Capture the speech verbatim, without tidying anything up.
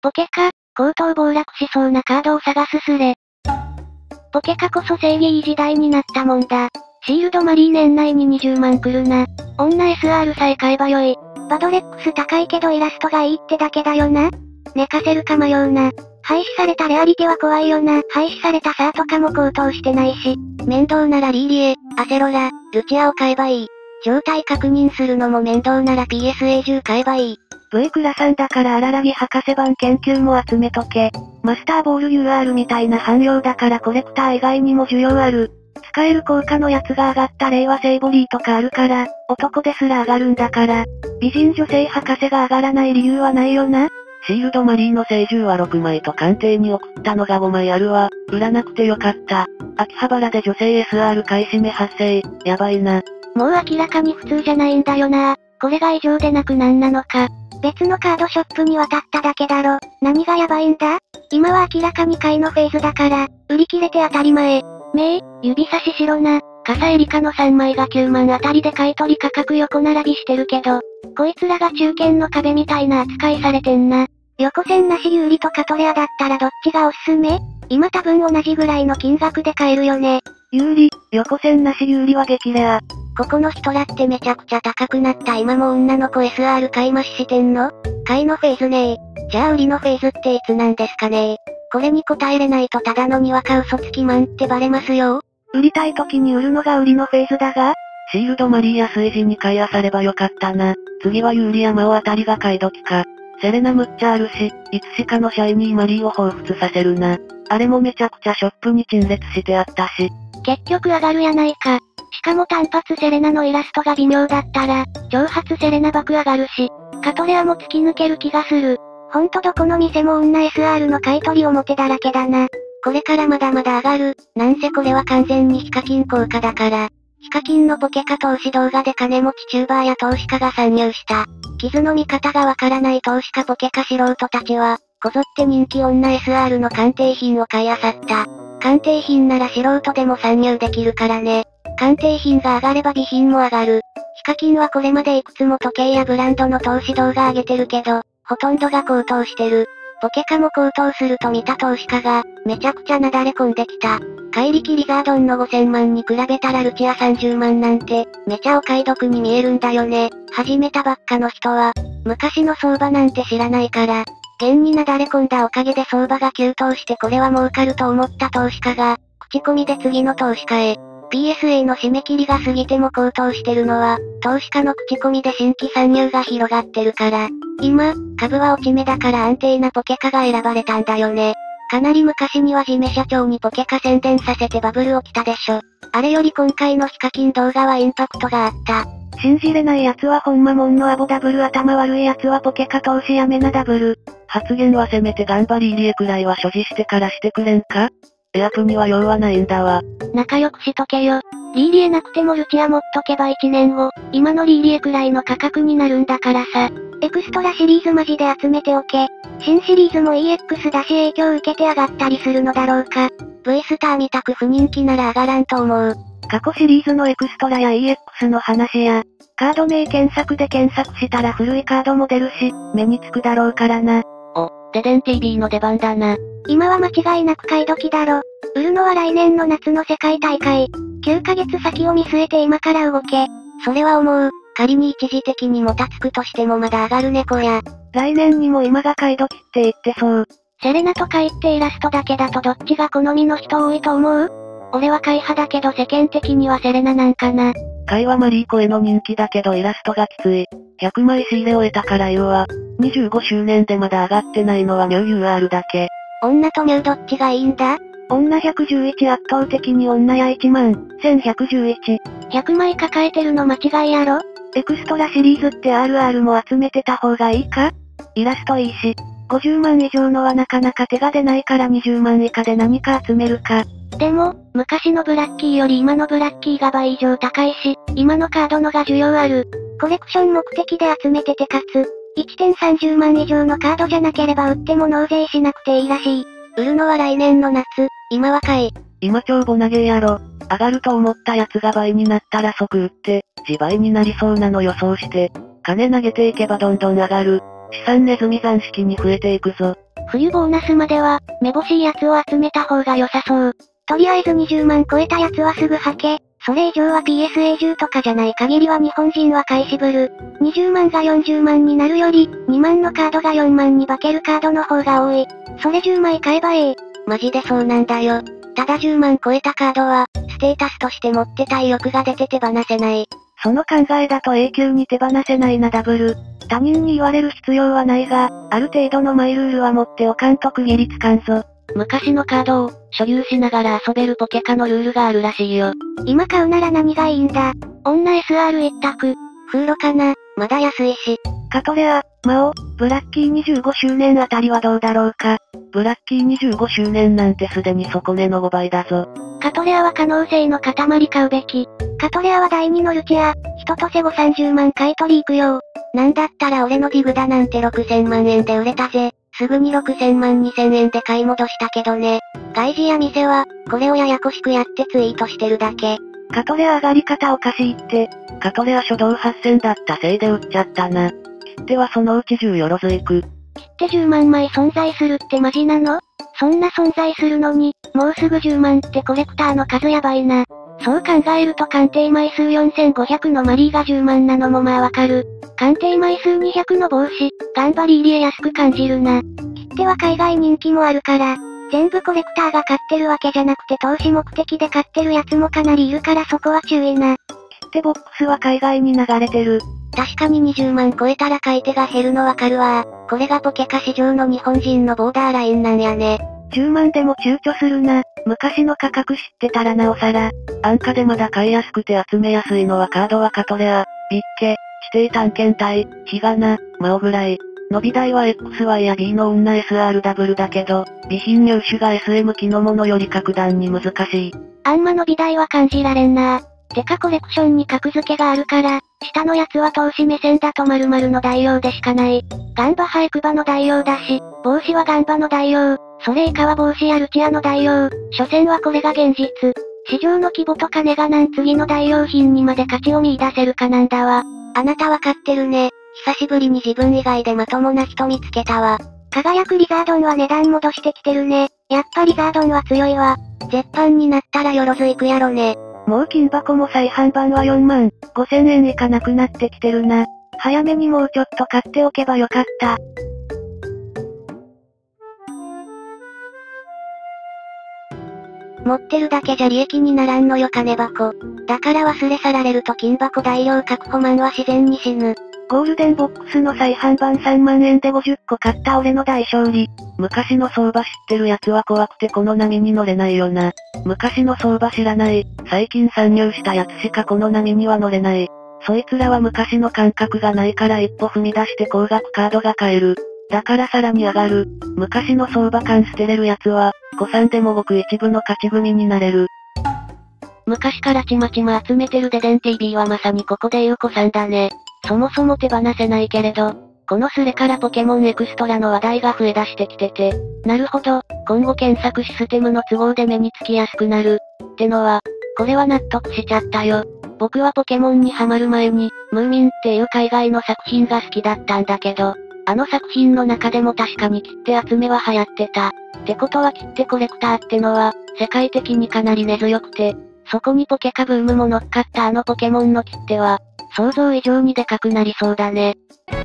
ポケカ、高騰暴落しそうなカードを探すスレ。ポケカこそ正義いい時代になったもんだ。シールドマリー年内ににじゅうまん来るな。女 エスアール さえ買えばよい。バドレックス高いけどイラストがいいってだけだよな。寝かせるか迷うな。廃止されたレアリティは怖いよな。廃止されたサーとかも高騰してないし。面倒ならリーリエ、アセロラ、ルチアを買えばいい。状態確認するのも面倒なら ピーエスエーじゅう 買えばいい。 V クラさんだから荒らぎ博士版研究も集めとけ。マスターボール ユーアール みたいな汎用だからコレクター以外にも需要ある。使える効果のやつが上がった例はセイボリーとかあるから、男ですら上がるんだから、美人女性博士が上がらない理由はないよな。 シールドマリーの聖獣はろくまいと鑑定に送ったのがごまいあるわ。売らなくてよかった。秋葉原で女性 エスアール 買い占め発生。やばいな。 もう明らかに普通じゃないんだよな。これが異常でなくなんなのか。別のカードショップに渡っただけだろ。何がやばいんだ？今は明らかに買いのフェーズだから、売り切れて当たり前。めい、指差ししろな。笠エリカのさんまいがきゅうまんあたりで買い取り価格横並びしてるけど、こいつらが中堅の壁みたいな扱いされてんな。横線なし有利とカトレアだったらどっちがおすすめ？今多分同じぐらいの金額で買えるよね。 有利、横線なし有利は激レア。 ここの人らってめちゃくちゃ高くなった今も女の子 エスアール 買い増ししてんの？買いのフェーズねー。じゃあ売りのフェーズっていつなんですかねー。これに答えれないとただのにわか嘘つきマンってバレますよ。 売りたい時に売るのが売りのフェーズだが、 シールドマリーや水時に買いあさればよかったな。次は有利や魔王あたりが買い時か。セレナむっちゃあるし、いつしかのシャイニーマリーを彷彿させるな。あれもめちゃくちゃショップに陳列してあったし。 結局上がるやないか。しかも単発セレナのイラストが微妙だったら、長髪セレナ爆上がるし、カトレアも突き抜ける気がする。ほんとどこの店も女 エスアール の買い取り表だらけだな。これからまだまだ上がる。なんせこれは完全にヒカキン効果だから。ヒカキンのポケカ投資動画で金持ちチューバーや投資家が参入した。傷の見方がわからない投資家ポケカ素人たちは、こぞって人気女 エスアール の鑑定品を買い漁った。鑑定品なら素人でも参入できるからね。鑑定品が上がれば備品も上がる。ヒカキンはこれまでいくつも時計やブランドの投資動画上げてるけど、ほとんどが高騰してる。ポケカも高騰すると見た投資家が、めちゃくちゃなだれ込んできた。怪力リザードンのごせんまんに比べたらルチアさんじゅうまんなんて、めちゃお買い得に見えるんだよね。始めたばっかの人は、昔の相場なんて知らないから、現になだれ込んだおかげで相場が急騰してこれは儲かると思った投資家が、口コミで次の投資家へ。ピーエスエー の締め切りが過ぎても高騰してるのは、投資家の口コミで新規参入が広がってるから。今、株は落ち目だから安定なポケカが選ばれたんだよね。かなり昔にはジメ社長にポケカ宣伝させてバブル起きたでしょ。あれより今回のヒカキン動画はインパクトがあった。 信じれない奴はほんまもんのアボダブル頭悪い奴はポケカ投資やめなダブル。 発言はせめて頑張り入れくらいは所持してからしてくれんか？エアプには用はないんだわ。 仲良くしとけよ。リーリエなくてもルチア持っとけばいちねんご、今のリーリエくらいの価格になるんだからさ。エクストラシリーズマジで集めておけ。新シリーズも イーエックス だし影響受けて上がったりするのだろうか。V スターみたく不人気なら上がらんと思う。 過去シリーズのエクストラや イーエックス の話や、カード名検索で検索したら古いカードも出るし、目につくだろうからな。 お、デデン ティーブイ の出番だな。 今は間違いなく買い時だろ。売るのは来年の夏の世界大会。きゅうかげつ先を見据えて今から動け。それは思う。仮に一時的にもたつくとしてもまだ上がる猫や。 来年にも今が買い時って言ってそう。 セレナと買いってイラストだけだとどっちが好みの人多いと思う？俺は買い派だけど世間的にはセレナなんかな。 買いはマリーコへの人気だけどイラストがきつい。ひゃくまい仕入れ終えたから言うわ。にじゅうごしゅうねんでまだ上がってないのはミュウ ユーアール だけ。 女とミュウどっちがいいんだ？ 女ひゃくじゅういち圧倒的に女やいちまんせんひゃくじゅういち。 ひゃくまい抱えてるの間違いやろ？ エクストラシリーズって アールアール も集めてた方がいいか？イラストいいし、ごじゅうまん以上のはなかなか手が出ないからにじゅうまん以下で何か集めるか。 でも、昔のブラッキーより今のブラッキーが倍以上高いし、今のカードのが需要ある。コレクション目的で集めててかつ、いってんさんじゅうまん以上のカードじゃなければ売っても納税しなくていいらしい。売るのは来年の夏、今は買い。 今超ボナゲーやろ。上がると思ったやつが倍になったら即売って、自倍になりそうなの予想して、金投げていけばどんどん上がる。資産ネズミ残式に増えていくぞ。 冬ボーナスまでは、めぼしいやつを集めた方が良さそう。とりあえずにじゅうまん超えたやつはすぐはけ。それ以上は ピーエスエーじゅう とかじゃない限りは日本人は買い渋る。にじゅうまんがよんじゅうまんになるより、にまんのカードがよんまんに化けるカードの方が多い。それじゅうまい買えばええ。 マジでそうなんだよ。ただじゅうまん超えたカードは、ステータスとして持ってたい欲が出て手放せない。 その考えだと永久に手放せないなダブル。他人に言われる必要はないが、ある程度のマイルールは持っておかんと区切りつかんぞ。昔のカードを、所有しながら遊べるポケカのルールがあるらしいよ。 今買うなら何がいいんだ？女 エスアール 一択。 フーロかな、まだ安いし。 カトレア、マオ、ブラッキーにじゅうごしゅうねんあたりはどうだろうか。ブラッキーにじゅうごしゅうねんなんてすでに底値のごばいだぞ。 カトレアは可能性の塊買うべき。カトレアはだいにのルチア、一とせごさんじゅうまん買い取り行くよ。 なんだったら俺のディグダなんてろくせんまんえんで売れたぜ。すぐにろくせんまんにせんえんで買い戻したけどね。外事や店は、これをややこしくやってツイートしてるだけ。 カトレア上がり方おかしいって。カトレア初動はっせんだったせいで売っちゃったな。切手はそのうちじゅうよろずいく。 切手じゅうまんまい存在するってマジなの？そんな存在するのに、もうすぐじゅうまんってコレクターの数やばいな。そう考えると鑑定枚数よんせんごひゃくのマリーがじゅうまんなのもまあわかる。鑑定枚数にひゃくの帽子、頑張り入りえ安く感じるな。切手は海外人気もあるから、全部コレクターが買ってるわけじゃなくて投資目的で買ってるやつもかなりいるからそこは注意な。 切手ボックスは海外に流れてる。 確かににじゅうまん超えたら買い手が減るのわかるわ。これがポケカ市場の日本人のボーダーラインなんやね。 じゅうまんでも躊躇するな。昔の価格知ってたらなおさら。安価でまだ買いやすくて集めやすいのはカードはカトレア、ビッケ、指定探検隊、ヒガナ、マオぐらい。伸び台は エックスワイ や B の女 エスアールダブル だけど、備品入手が エスエム 機のものより格段に難しい。 あんま伸び台は感じられんな。てかコレクションに格付けがあるから、下のやつは投資目線だと〇〇の代用でしかない。ガンバハイクバの代用だし、帽子はガンバの代用、それ以下は帽子やルチアの代用、所詮はこれが現実。市場の規模と金がなん次の代用品にまで価値を見出せるかなんだわ。 あなたわかってるね。久しぶりに自分以外でまともな人見つけたわ。 輝くリザードンは値段戻してきてるね。やっぱリザードンは強いわ。 絶版になったらよろずいくやろね。 もう金箱も再販版はよんまんごせんえん以下なくなってきてるな。早めにもうちょっと買っておけばよかった。 持ってるだけじゃ利益にならんのよ金箱。だから忘れ去られると金箱大量確保マンは自然に死ぬ。 ゴールデンボックスの再販版さんまんえんでごじゅっこ買った俺の大勝利。昔の相場知ってるやつは怖くてこの波に乗れないよな。昔の相場知らない、最近参入したやつしかこの波には乗れない。そいつらは昔の感覚がないから一歩踏み出して高額カードが買える。だからさらに上がる。昔の相場感捨てれるやつは、古参でもごく一部の勝ち組になれる。昔からちまちま集めてるデデン ティービー はまさにここでいう古参だね。そもそも手放せないけれど、このスレからポケモンエクストラの話題が増え出してきてて、なるほど、今後検索システムの都合で目につきやすくなる。ってのは、これは納得しちゃったよ。僕はポケモンにハマる前に、ムーミンっていう海外の作品が好きだったんだけど、あの作品の中でも確かに切手集めは流行ってた。ってことは切手コレクターってのは、世界的にかなり根強くて、そこにポケカブームも乗っかったあのポケモンの切手は、想像以上にでかくなりそうだね。